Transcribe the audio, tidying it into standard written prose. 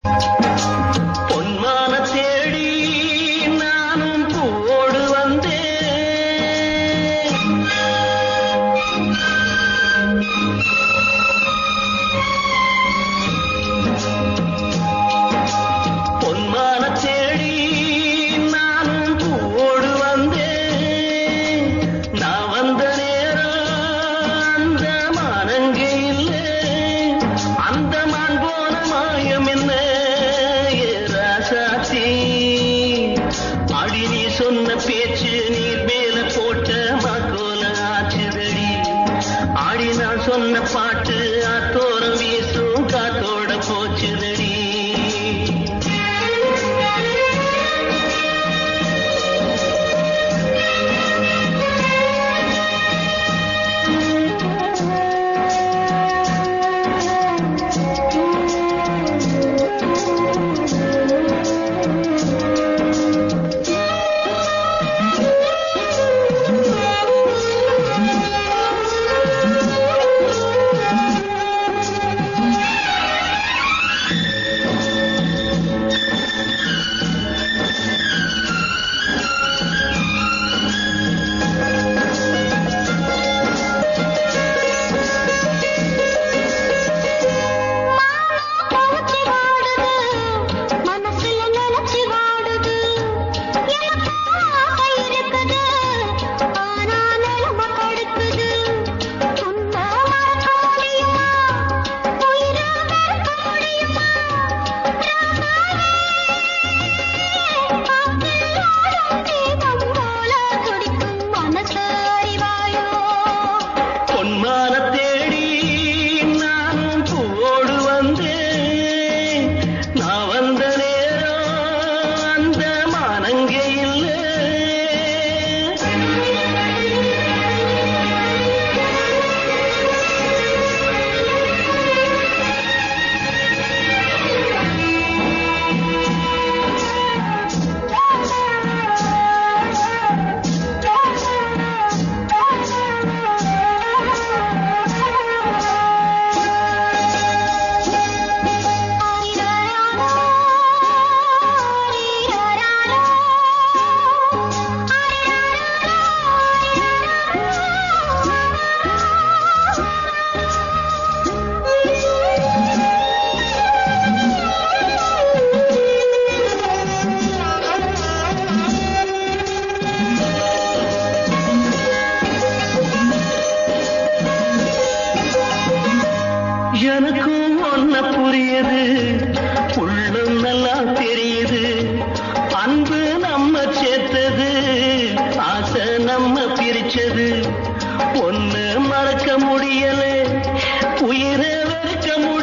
பொன்மான தேடி நானும் பூவோடு வந்தேன். பொன்மான தேடி நானும் பூவோடு வந்தேன். நான் வந்த நேரம் அந்த மானங்கே இல்லை. அந்த மான் போன மாயம் என்ன ராசாத்தி? அடி நீ சொன்ன பேச்சு நீர் மேல போட்ட மாக்கோல ஆச்சுதடி. ஆடி நான் சொன்ன பாட்டு ஆத்தோரம் வீசும் காத்தோட போச்சுதடி. பொன்மான தேடி நானும் பூவோடு வந்தேன். நான் வந்த நேரம் அந்த மானங்கே இல்லை. எனக்கும் ஒன்ன புரியுது, உள்ளம் நல்லா தெரியுது. அன்பு நம்ம சேர்த்தது, ஆசை நம்ம பிரிச்சது. ஒண்ணு மறக்க முடியல, உயிரை வெறுக்க